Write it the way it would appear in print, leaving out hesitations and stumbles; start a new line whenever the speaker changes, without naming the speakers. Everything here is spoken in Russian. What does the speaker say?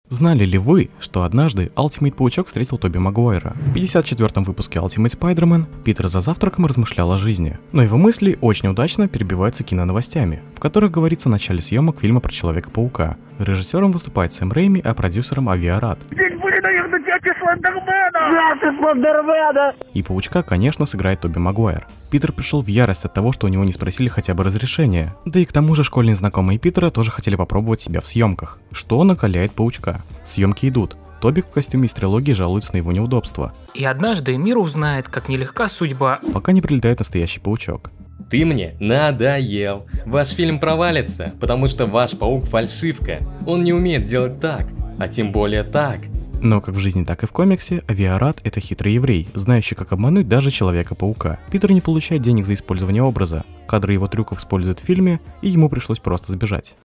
Знали ли вы, что однажды Ультимейт-паучок встретил Тоби Магуайра? В 54-м выпуске Ultimate Spider-Man Питер за завтраком размышлял о жизни, но его мысли очень удачно перебиваются киноновостями, в которых говорится о начале съемок фильма про Человека-паука. Режиссером выступает Сэм Рэйми, а продюсером Авиарад. И Паучка, конечно, сыграет Тоби Магуайр. Питер пришел в ярость от того, что у него не спросили хотя бы разрешения. Да и к тому же школьные знакомые Питера тоже хотели попробовать себя в съемках, что накаляет Паучка. Съемки идут. Тоби в костюме из трилогии жалуется на его неудобства.
И однажды мир узнает, как нелегка судьба.
Пока не прилетает настоящий Паучок.
Ты мне надоел. Ваш фильм провалится, потому что ваш паук фальшивка. Он не умеет делать так, а тем более так.
Но как в жизни, так и в комиксе, Авиарад — это хитрый еврей, знающий, как обмануть даже Человека-паука. Питер не получает денег за использование образа. Кадры его трюков используют в фильме, и ему пришлось просто сбежать.